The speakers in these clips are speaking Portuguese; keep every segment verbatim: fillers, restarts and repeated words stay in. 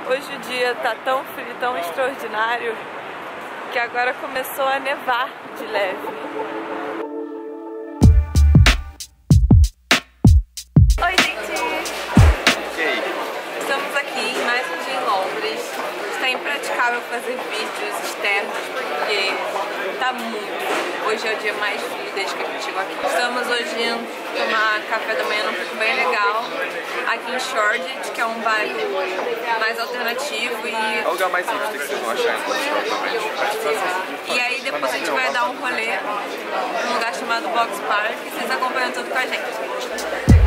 Hoje o dia tá tão frio, tão extraordinário, que agora começou a nevar de leve. Oi, gente! E aí? Estamos aqui em mais um dia em Londres. Está impraticável fazer vídeos externos porque tá muito frio. Hoje é o dia mais frio desde que a gente chegou aqui. Estamos hoje indo tomar café da manhã num pico bem legal aqui em Shoreditch, que é um bairro mais alternativo e... É o lugar mais hipster que vocês vão achar em Londres, provavelmente. E aí depois a gente vai dar um rolê num lugar chamado Box Park e vocês acompanham tudo com a gente.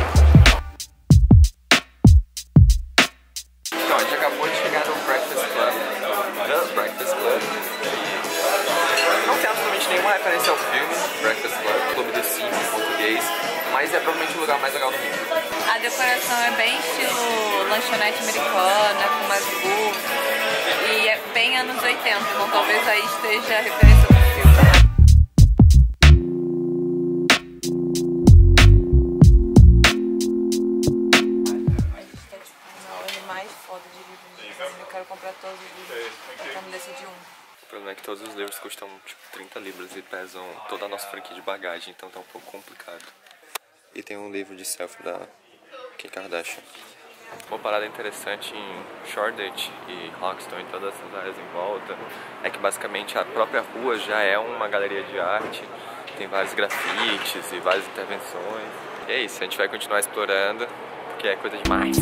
Então, a gente acabou de chegar no Breakfast Club, The Breakfast Club, e não tem absolutamente nenhuma referência ao filme Breakfast Club, Clube do Sim em português, mas é provavelmente o lugar mais legal do mundo. A decoração é bem estilo lanchonete americana, com umas booths, e é bem anos oitenta, então talvez aí esteja a referência ao filme. Eu quero comprar todos os livros, pra me decidir um. O problema é que todos os livros custam tipo trinta libras e pesam toda a nossa franquia de bagagem, então tá um pouco complicado. E tem um livro de selfie da Kim Kardashian. Uma parada interessante em Shoreditch e Hoxton e todas essas áreas em volta é que basicamente a própria rua já é uma galeria de arte, tem vários grafites e várias intervenções. E é isso, a gente vai continuar explorando, porque é coisa demais.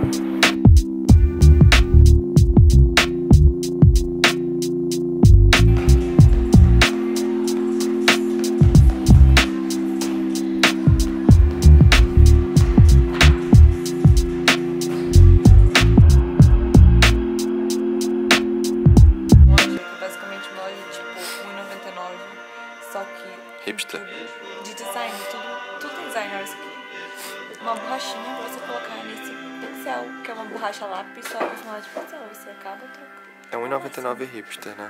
Só que... Hipster. De design, tudo, tudo tem design, olha isso aqui. Uma borrachinha pra você colocar nesse pincel, que é uma borracha lápis, só que chamada de pincel, você acaba trocando. É um e noventa e nove hipster, né?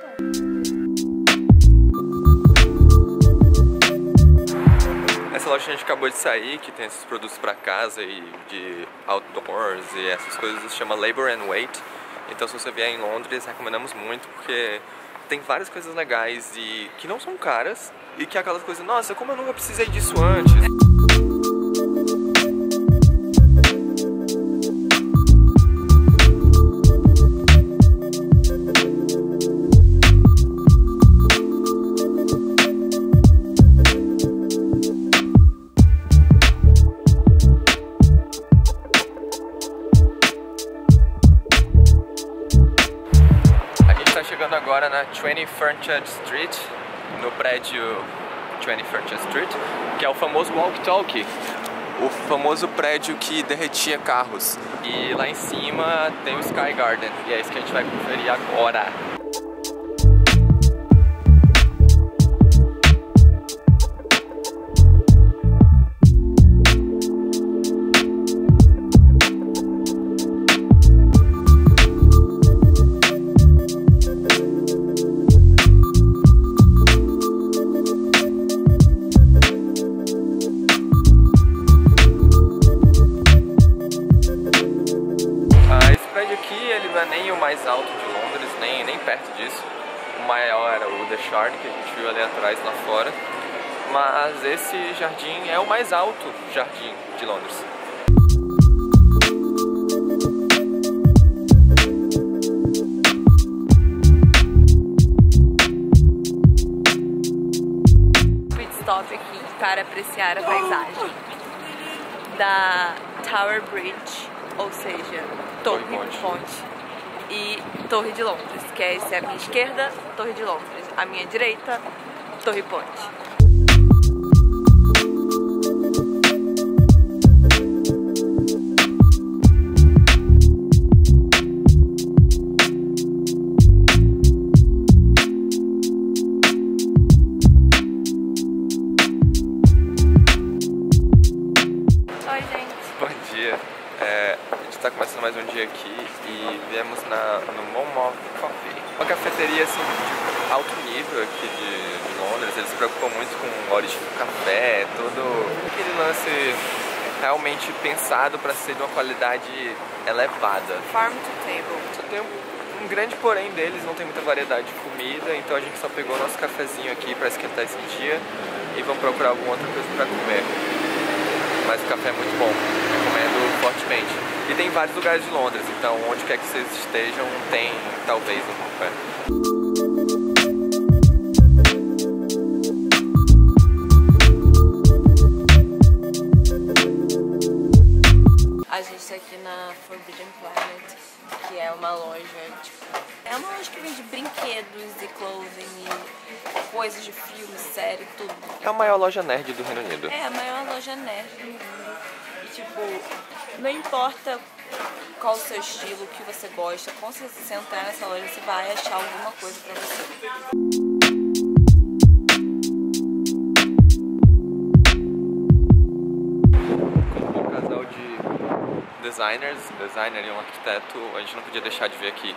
Essa loja que a gente acabou de sair, que tem esses produtos pra casa e de outdoors e essas coisas, se chama Labour and Weight. Então se você vier em Londres, recomendamos muito, porque tem várias coisas legais e que não são caras e que é aquelas coisas, nossa, como eu nunca precisei disso antes. Chegando agora na vinte Furniture Street, no prédio vinte Furniture Street, que é o famoso Walk Talk, o famoso prédio que derretia carros. E lá em cima tem o Sky Garden, e é isso que a gente vai conferir agora. Ele não é nem o mais alto de Londres, nem, nem perto disso. O maior era o The Shard, que a gente viu ali atrás, lá fora. Mas esse jardim é o mais alto jardim de Londres. Pit stop aqui para apreciar a paisagem da Tower Bridge, ou seja, Torre Ponte. Ponte e Torre de Londres, que é essa é a minha esquerda, Torre de Londres, a minha direita, Torre Ponte. Oi, gente. Bom dia. É, a gente está começando mais um dia aqui e viemos na, no Monmouth Coffee, uma cafeteria assim de alto nível aqui de, de Londres. Eles se preocupam muito com a origem do café, todo aquele lance realmente pensado para ser de uma qualidade elevada. Farm to table. Só tem um, um grande porém deles, não tem muita variedade de comida, então a gente só pegou o nosso cafezinho aqui para esquentar esse dia e vamos procurar alguma outra coisa para comer. Mas o café é muito bom, recomendo fortemente. E tem vários lugares de Londres, então onde quer que vocês estejam, tem talvez um café. A gente tá aqui na Forbidden Planet, que é uma loja, tipo, é uma loja que vende brinquedos e clothing e coisas de filme, série, tudo. É a maior loja nerd do Reino Unido. É a maior loja nerd do mundo. E tipo, não importa qual o seu estilo, o que você gosta, quando você entrar nessa loja, você vai achar alguma coisa pra você. Designers, designer e um arquiteto, a gente não podia deixar de ver aqui.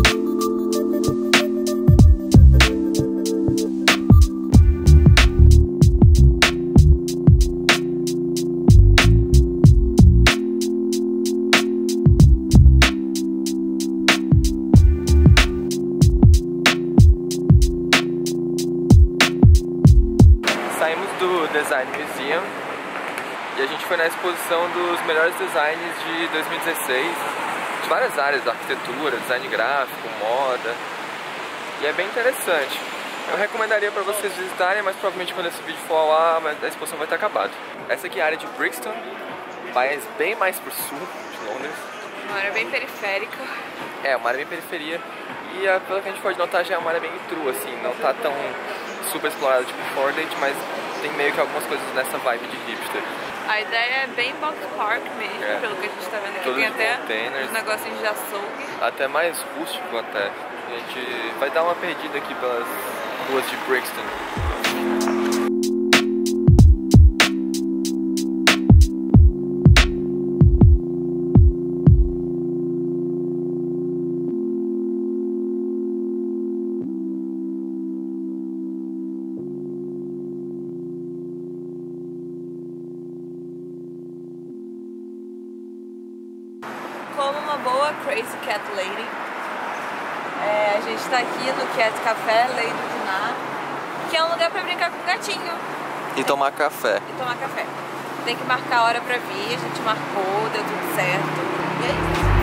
Saímos do Design Museum e a gente foi na exposição dos melhores designs de dois mil e dezesseis, de várias áreas, arquitetura, design gráfico, moda, e é bem interessante. Eu recomendaria para vocês visitarem, mas provavelmente quando esse vídeo for ao ar, a exposição vai ter acabado. Essa aqui é a área de Brixton, mas bem mais pro sul de Londres. Uma área bem periférica. É, uma área bem periferia, e a, pelo que a gente pode notar já é uma área bem true, assim, não tá tão super explorada tipo Shoreditch, mas tem meio que algumas coisas nessa vibe de hipster. A ideia é bem box park mesmo, é. Pelo que a gente tá vendo aqui. Todos tem até containers, uns negocinhos de açougue. Até mais rústico até. A gente vai dar uma perdida aqui pelas ruas de Brixton. Como uma boa Crazy Cat Lady, é, a gente tá aqui no Cat Café Lady Dinar, que é um lugar pra brincar com o gatinho. E tomar café. E tomar café. Tem que marcar a hora pra vir, a gente marcou, deu tudo certo. E é isso.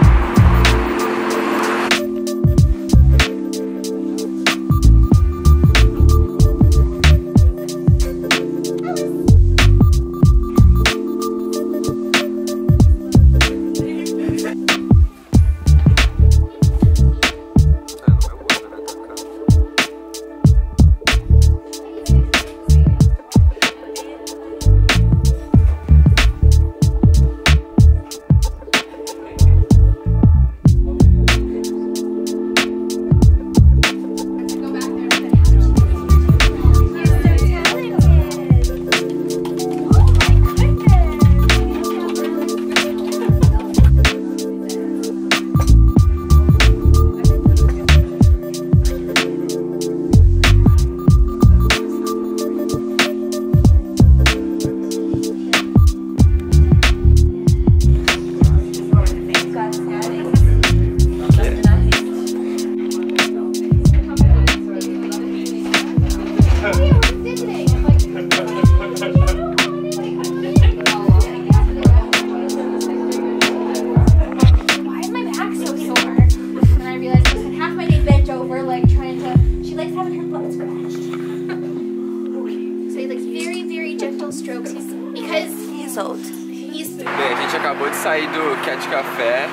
Bem, a gente acabou de sair do Cat Café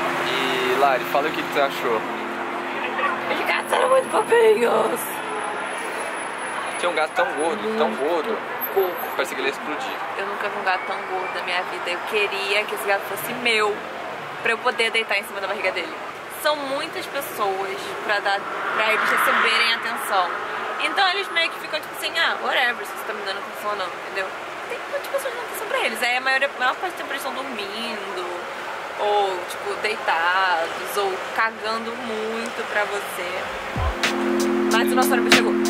e, Lari, fala o que, que você achou. Os gatos eram muito fofinhos. Tinha um gato tão gordo, muito tão gordo, gordo. Parecia que ele ia explodir. Eu nunca vi um gato tão gordo na minha vida. Eu queria que esse gato fosse meu, pra eu poder deitar em cima da barriga dele. São muitas pessoas pra, dar, pra eles receberem atenção. Então eles meio que ficam tipo assim, ah, whatever, se você tá me dando atenção ou não, entendeu? Tem muitas pessoas dando atenção pra eles. Aí a maioria, a maior parte do tempo eles estão dormindo, ou tipo, deitados, ou cagando muito pra você. Mas o nosso ônibus chegou.